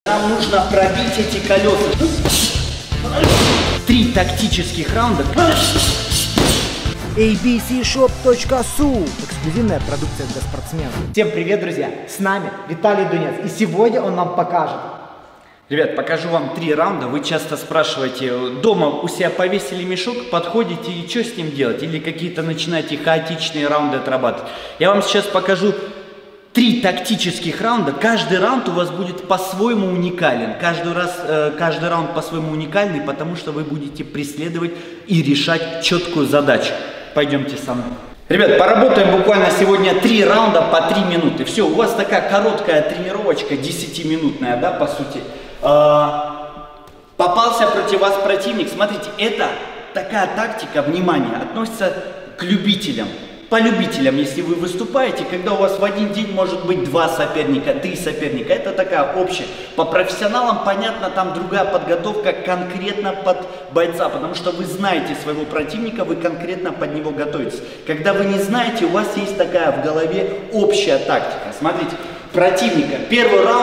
Нам нужно пробить эти колеса. 3 тактических раунда. abcshop.su. Эксклюзивная продукция для спортсменов. Всем привет, друзья! С нами Виталий Дунец. И сегодня он нам покажет. Ребят, покажу вам 3 раунда. Вы часто спрашиваете, дома у себя повесили мешок, подходите и что с ним делать? Или какие-то начинаете хаотичные раунды отрабатывать. Я вам сейчас покажу 3 тактических раунда. Каждый раунд у вас будет по-своему уникален. Каждый раунд по-своему уникальный, потому что вы будете преследовать и решать четкую задачу. Пойдемте со мной. Ребят, поработаем буквально сегодня 3 раунда по 3 минуты. Все, у вас такая короткая тренировочка, 10-минутная, да, по сути. Попался против вас противник. Смотрите, это такая тактика, внимание, относится к любителям. По любителям, если вы выступаете, когда у вас в один день может быть 2 соперника, 3 соперника, это такая общая. По профессионалам, понятно, там другая подготовка конкретно под бойца, потому что вы знаете своего противника, вы конкретно под него готовитесь. Когда вы не знаете, у вас есть такая в голове общая тактика. Смотрите, противника, первый раунд.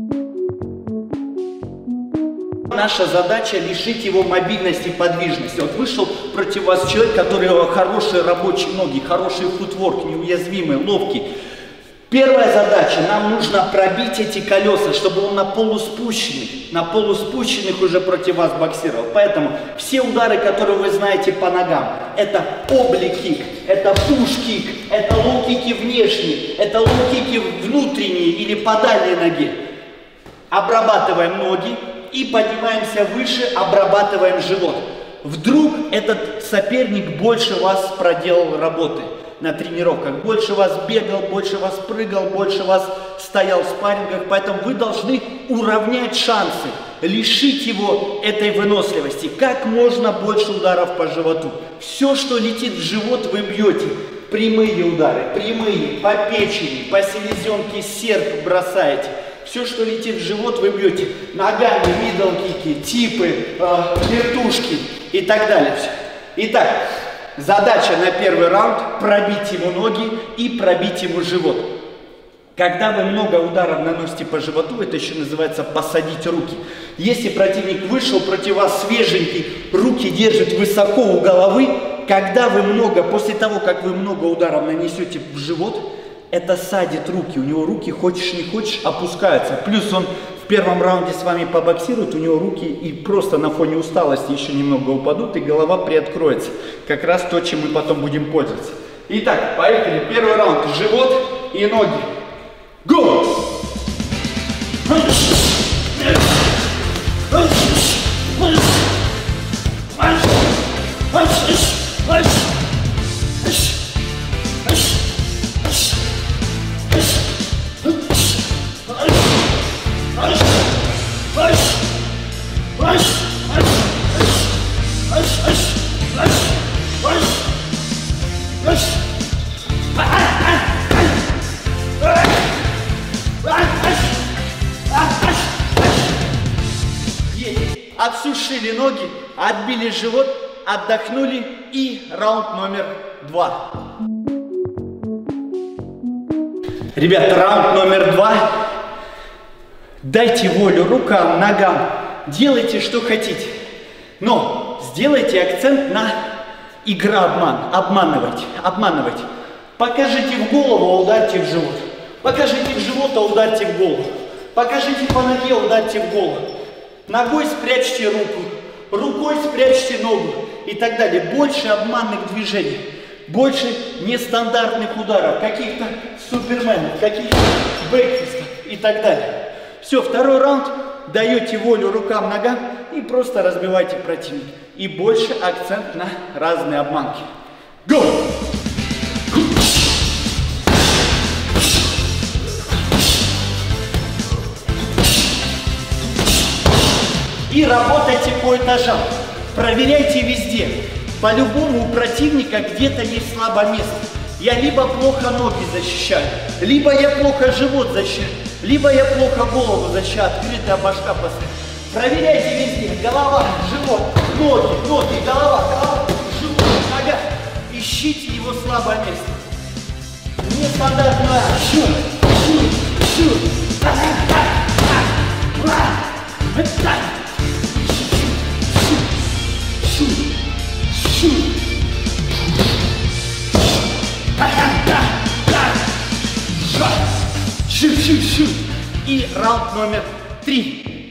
Наша задача лишить его мобильности и подвижности. Вот вышел против вас человек, который хорошие рабочие ноги, хороший футворк, неуязвимый, ловкий. Первая задача, нам нужно пробить эти колеса, чтобы он на полуспущенных уже против вас боксировал. Поэтому все удары, которые вы знаете по ногам, это облик-кик, это пуш-кик, это лоу-кики внешние, это лоу-кики внутренние или по дальней ноге. Обрабатываем ноги. И поднимаемся выше, обрабатываем живот. Вдруг этот соперник больше вас проделал работы на тренировках, больше вас бегал, больше вас прыгал, больше вас стоял в спаррингах, поэтому вы должны уравнять шансы, лишить его этой выносливости. Как можно больше ударов по животу. Все, что летит в живот, вы бьете. Прямые удары, прямые, по печени, по селезенке серп бросаете. Все, что летит в живот, вы бьете ногами, мидл-кики, типы, вертушки и так далее. Итак, задача на первый раунд – пробить ему ноги и пробить ему живот. Когда вы много ударов наносите по животу, это еще называется посадить руки. Если противник вышел против вас свеженький, руки держит высоко у головы, когда вы после того, как вы много ударов нанесете в живот, это садит руки, у него руки, хочешь не хочешь, опускаются. Плюс он в первом раунде с вами побоксирует, у него руки и просто на фоне усталости еще немного упадут, и голова приоткроется. Как раз то, чем мы потом будем пользоваться. Итак, поехали. Первый раунд. Живот и ноги. Го! Отсушили ноги, отбили живот, отдохнули и раунд номер 2. Ребята, раунд номер 2. Дайте волю рукам, ногам, делайте что хотите, но сделайте акцент на игра-обман, обманывайте. Покажите в голову, ударьте в живот. Покажите в живот, а ударьте в голову. Покажите по ноге, ударьте в голову. Ногой спрячьте руку, рукой спрячьте ногу и так далее. Больше обманных движений, больше нестандартных ударов, каких-то суперменов, каких-то бэкфистов и так далее. Все, второй раунд, даете волю рукам, ногам и просто разбивайте противника. И больше акцент на разные обманки. Go! И работайте по этажам. Проверяйте везде. По-любому у противника где-то есть слабое место. Я либо плохо ноги защищаю, либо я плохо живот защищаю, либо я плохо голову защищаю, открытая башка поставлю. Проверяйте везде. Голова, живот, ноги, голова, живот, нога. Ищите его слабое место. Нестандартное. Шут. раунд номер 3.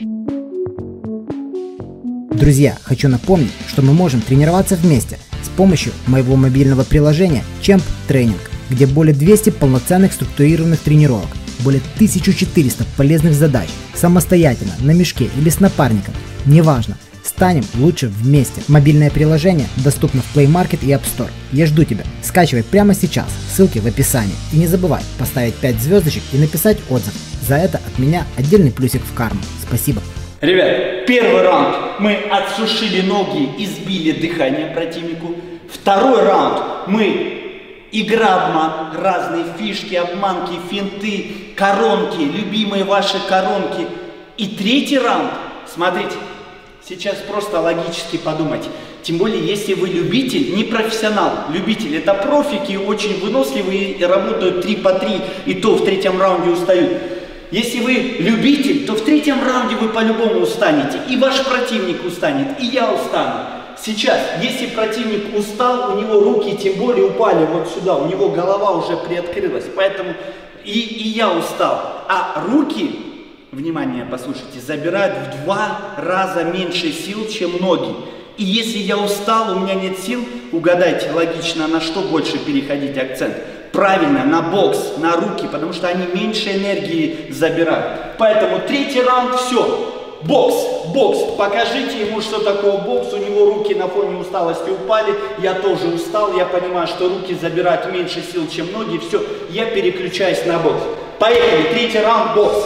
Друзья, хочу напомнить, что мы можем тренироваться вместе с помощью моего мобильного приложения Champ Training, где более 200 полноценных структурированных тренировок, более 1400 полезных задач, самостоятельно, на мешке или с напарником, неважно. Станем лучше вместе. Мобильное приложение доступно в Play Market и App Store. Я жду тебя. Скачивай прямо сейчас. Ссылки в описании. И не забывай поставить 5 звездочек и написать отзыв. За это от меня отдельный плюсик в карму. Спасибо. Ребят, первый раунд мы отсушили ноги и сбили дыхание противнику. Второй раунд мы игра-обман, разные фишки, обманки, финты, коронки, любимые ваши коронки. И третий раунд, смотрите. Сейчас просто логически подумать. Тем более, если вы любитель, не профессионал. Любитель — это профики, очень выносливые и работают 3 по 3, и то в третьем раунде устают. Если вы любитель, то в третьем раунде вы по-любому устанете. И ваш противник устанет, и я устану. Сейчас, если противник устал, у него руки тем более упали вот сюда, у него голова уже приоткрылась. Поэтому и я устал. А руки... Внимание, послушайте, забирают в 2 раза меньше сил, чем ноги. И если я устал, у меня нет сил, угадайте логично, на что больше переходить акцент. Правильно, на бокс, на руки, потому что они меньше энергии забирают. Поэтому третий раунд, все. Бокс, бокс. Покажите ему, что такое бокс. У него руки на фоне усталости упали. Я тоже устал. Я понимаю, что руки забирают меньше сил, чем ноги. Все, я переключаюсь на бокс. Поехали, третий раунд, бокс.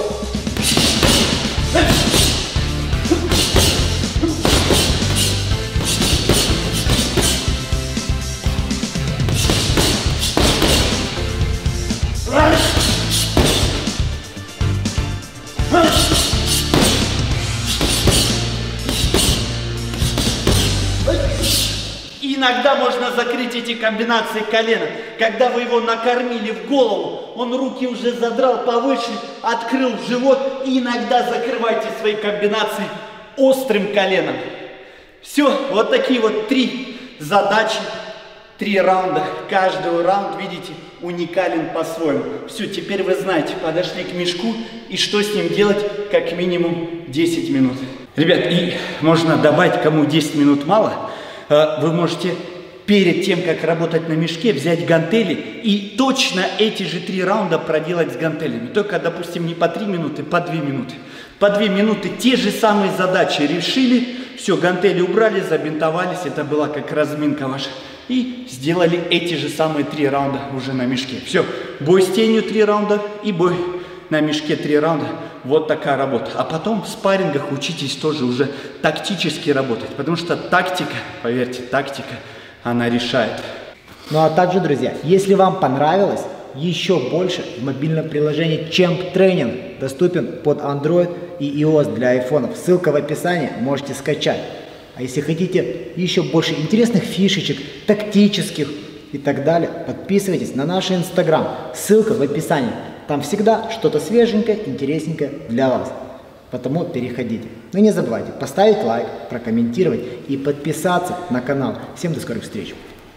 Иногда можно закрыть эти комбинации колена. Когда вы его накормили в голову, он руки уже задрал повыше, открыл живот. И иногда закрывайте свои комбинации острым коленом. Все, вот такие вот 3 задачи, 3 раунда. Каждый раунд, видите, уникален по-своему. Все, теперь вы знаете, подошли к мешку и что с ним делать как минимум 10 минут. Ребят, и можно добавить, кому 10 минут мало, вы можете перед тем, как работать на мешке, взять гантели и точно эти же 3 раунда проделать с гантелями. Только, допустим, не по 3 минуты, по 2 минуты. По 2 минуты те же самые задачи решили, все, гантели убрали, забинтовались, это была как разминка ваша. И сделали эти же самые 3 раунда уже на мешке. Все, бой с тенью 3 раунда и бой на мешке 3 раунда. Вот такая работа. А потом в спаррингах учитесь тоже уже тактически работать. Потому что тактика, поверьте, тактика, она решает. Ну а также, друзья, если вам понравилось, еще больше в мобильном приложении Champ Training доступен под Android и iOS для айфонов. Ссылка в описании, можете скачать. А если хотите еще больше интересных фишечек, тактических и так далее, подписывайтесь на наш Instagram. Ссылка в описании. Там всегда что-то свеженькое, интересненькое для вас. Потому переходите. Но не забывайте поставить лайк, прокомментировать и подписаться на канал. Всем до скорых встреч.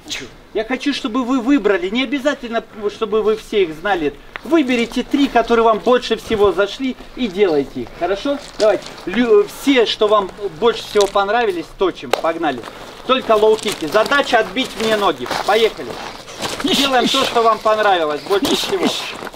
Я хочу, чтобы вы выбрали, не обязательно, чтобы вы все их знали. Выберите 3, которые вам больше всего зашли, и делайте их. Хорошо? Давайте. Все, что вам больше всего понравились, точим. Погнали. Только лоу-кики. Задача отбить мне ноги. Поехали. Делаем то, что вам понравилось больше всего.